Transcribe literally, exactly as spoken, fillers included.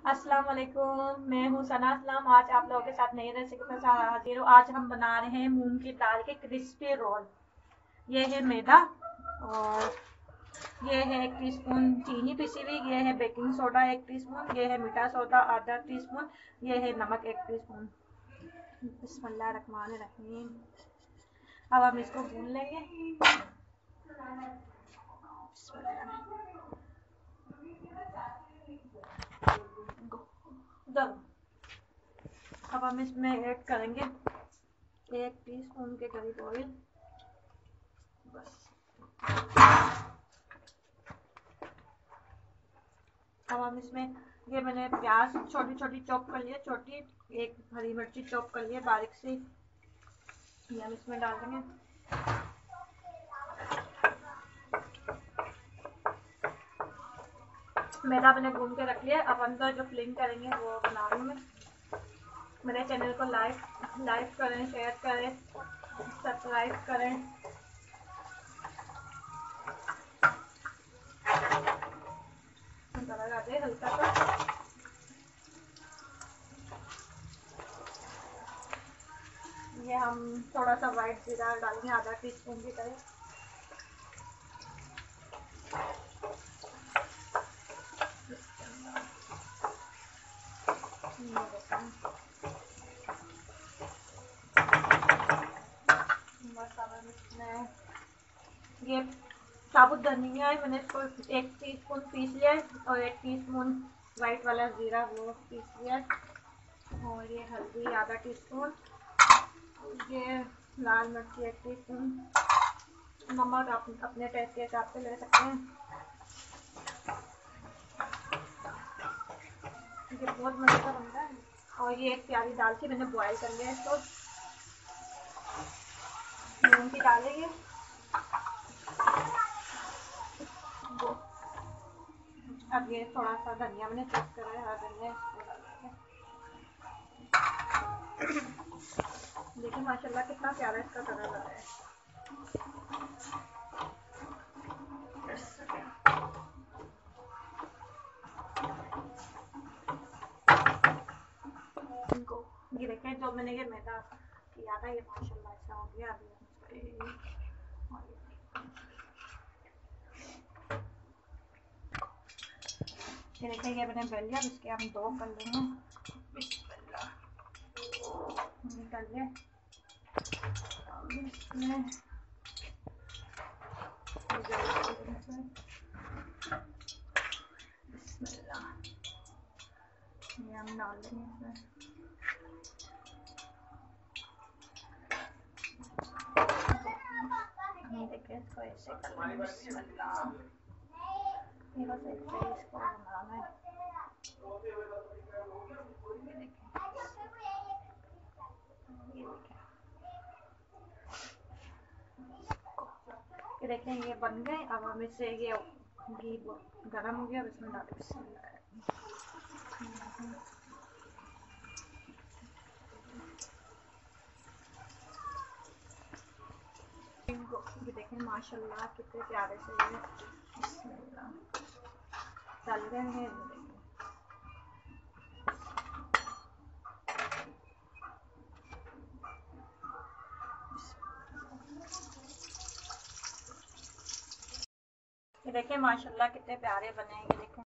अस्सलाम वालेकुम, मैं हूँ सना अस्लम। आज आप लोगों के साथ नई रेसिपी के साथ हाजिर हूँ। आज हम बना रहे हैं मूंग की दाल के क्रिस्पी रोल। ये है मैदा और ये है एक टीस्पून चीनी पिसी हुई, ये है बेकिंग सोडा एक टीस्पून, ये है मीठा सोडा आधा टीस्पून, ये है नमक एक टीस्पून। बिस्मिल्लाह रहमान रहीम। अब हम इसको भून लेंगे। अब हम इसमें ऐड करेंगे एक टीस्पून के करीब ऑयल। बस अब हम इसमें ये मैंने प्याज छोटी छोटी चॉप कर लिया, छोटी एक हरी मिर्ची चॉप कर लिया बारीक सी, ये हम इसमें डाल देंगे। मैदा मैंने भून के रख लिया। अब अंदर जो फिलिंग करेंगे वो बना रही हूँ मैं। मेरे चैनल को लाइक लाइक करें, शेयर करें, सब्सक्राइब करें। कलर आ जाए हल्का सा। ये हम थोड़ा सा वाइट जीरा डालेंगे, आधा टी स्पून की तरह। ये साबुत धनिया है, मैंने इसको एक टीस्पून पीस लिया है और एक टीस्पून वाइट वाला जीरा वो पीस लिया है। और ये हल्दी आधा टीस्पून, ये लाल मिर्ची एक टीस्पून, नमक आप अपने टेस्ट के हिसाब से ले सकते हैं। ये बहुत मज़े का बनता है। और ये एक प्यारी दाल थी, मैंने बॉयल कर लिया इसको। मूंग की दाल है ये। अब ये थोड़ा सा धनिया मैंने चॉप करा है, हरा धनिया इसको डाल देंगे। देखिए माशाल्लाह कितना प्यारा इसका कलर आ रहा है। इनको ये देखिए जो मैंने ये मैदा किया था ये माशाल्लाह ऐसा हो गया। अभी ये देखिए ये मैंने बेल लिया, इसके हम दो कर लेंगे। बिस्मिल्लाह निकल गए। इसमें बिस्मिल्लाह ये हम डाल देंगे इसमें। देखिए इसको ऐसे करना, बिस्मिल्लाह। ये बस ऐसे ही इसको बनाना है। ये देखें ये बन गए। अब हम इसे ये घी गरम हो गया, अब इसमें डाल बिस्मिल्लाह। ये देखें माशाल्लाह कितने प्यारे से ये बिस्मिल्लाह चल रहे हैं। ये देखें माशाल्लाह कितने प्यारे बने हैं।